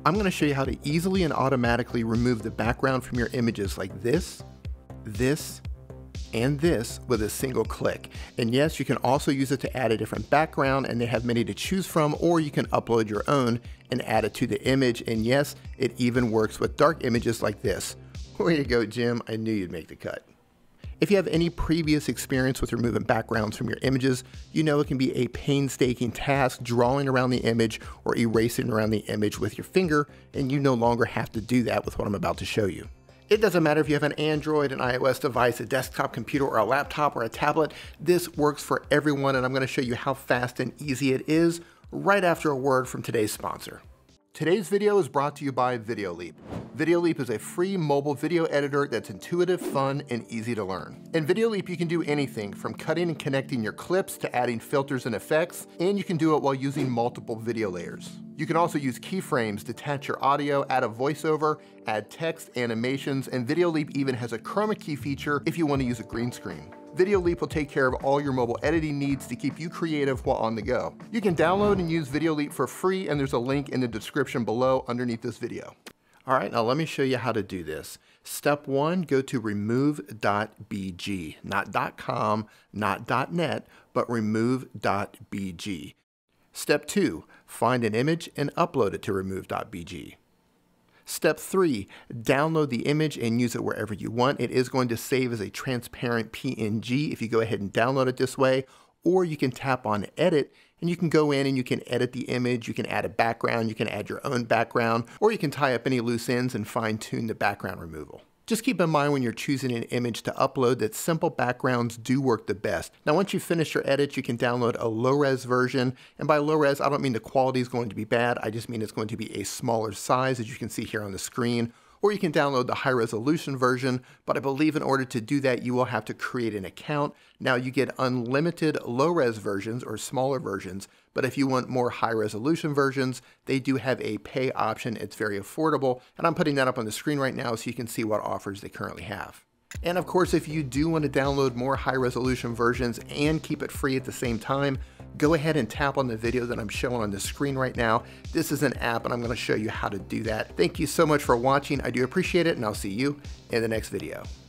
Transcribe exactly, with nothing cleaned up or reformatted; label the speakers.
Speaker 1: I'm going to show you how to easily and automatically remove the background from your images like this, this, and this with a single click. And yes, you can also use it to add a different background, and they have many to choose from, or you can upload your own and add it to the image. And yes, it even works with dark images like this. Way to go, Jim. I knew you'd make the cut. If you have any previous experience with removing backgrounds from your images, you know it can be a painstaking task drawing around the image or erasing around the image with your finger, and you no longer have to do that with what I'm about to show you. It doesn't matter if you have an Android, an iOS device, a desktop computer, or a laptop, or a tablet. This works for everyone, and I'm going to show you how fast and easy it is right after a word from today's sponsor. Today's video is brought to you by Videoleap. Videoleap is a free mobile video editor that's intuitive, fun, and easy to learn. In Videoleap, you can do anything from cutting and connecting your clips to adding filters and effects, and you can do it while using multiple video layers. You can also use keyframes, detach your audio, add a voiceover, add text, animations, and Videoleap even has a chroma key feature if you want to use a green screen. Videoleap will take care of all your mobile editing needs to keep you creative while on the go. You can download and use Videoleap for free, and there's a link in the description below underneath this video. All right, now let me show you how to do this. Step one, go to remove dot b g, not .com, not .net, but remove dot b g. Step two, find an image and upload it to remove dot b g. Step three, download the image and use it wherever you want. It is going to save as a transparent P N G if you go ahead and download it this way, or you can tap on edit and you can go in and you can edit the image, you can add a background, you can add your own background, or you can tie up any loose ends and fine tune the background removal. Just keep in mind when you're choosing an image to upload that simple backgrounds do work the best. Now, once you finish your edits, you can download a low-res version. And by low-res, I don't mean the quality is going to be bad. I just mean it's going to be a smaller size, as you can see here on the screen. Or you can download the high-resolution version, but I believe in order to do that, you will have to create an account. Now, you get unlimited low-res versions or smaller versions, but if you want more high-resolution versions, they do have a pay option. It's very affordable, and I'm putting that up on the screen right now so you can see what offers they currently have. And of course, if you do want to download more high-resolution versions and keep it free at the same time, go ahead and tap on the video that I'm showing on the screen right now. This is an app, and I'm going to show you how to do that. Thank you so much for watching. I do appreciate it, and I'll see you in the next video.